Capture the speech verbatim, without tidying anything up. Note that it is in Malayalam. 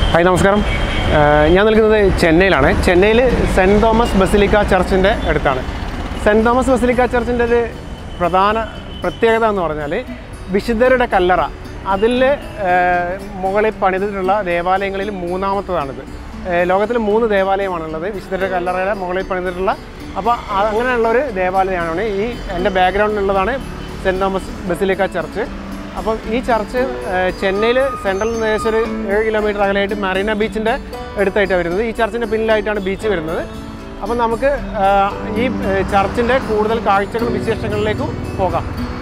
ഹായ് നമസ്കാരം. ഞാൻ നിൽക്കുന്നത് ചെന്നൈയിലാണ്. ചെന്നൈയിൽ സെൻറ്റ് തോമസ് ബസിലിക്ക ചർച്ചിൻ്റെ അടുത്താണ്. സെൻറ്റ് തോമസ് ബസിലിക്ക ചർച്ചിൻ്റെ ഒരു പ്രധാന പ്രത്യേകത എന്ന് പറഞ്ഞാൽ വിശുദ്ധരുടെ കല്ലറ. അതിൽ മുകളിൽ പണിതിട്ടുള്ള ദേവാലയങ്ങളിൽ മൂന്നാമത്തതാണിത്. ലോകത്തിൽ മൂന്ന് ദേവാലയമാണുള്ളത് വിശുദ്ധരുടെ കല്ലറയുടെ മുകളിൽ പണിതിട്ടുള്ള. അപ്പോൾ അങ്ങനെയുള്ളൊരു ദേവാലയമാണ് ഈ എൻ്റെ ബാക്ക്ഗ്രൗണ്ടിലുള്ളതാണ് സെൻറ്റ് തോമസ് ബസിലിക്ക ചർച്ച്. അപ്പം ഈ ചർച്ച് ചെന്നൈയിൽ സെൻട്രൽ ഏകദേശം ഒരു ഏഴ് കിലോമീറ്റർ അകലെയായിട്ട് മറീന ബീച്ചിൻ്റെ അടുത്തായിട്ടാണ് വരുന്നത്. ഈ ചർച്ചിൻ്റെ പിന്നിലായിട്ടാണ് ബീച്ച് വരുന്നത്. അപ്പം നമുക്ക് ഈ ചർച്ചിൻ്റെ കൂടുതൽ കാഴ്ചകളും വിശേഷങ്ങളിലേക്കും പോകാം.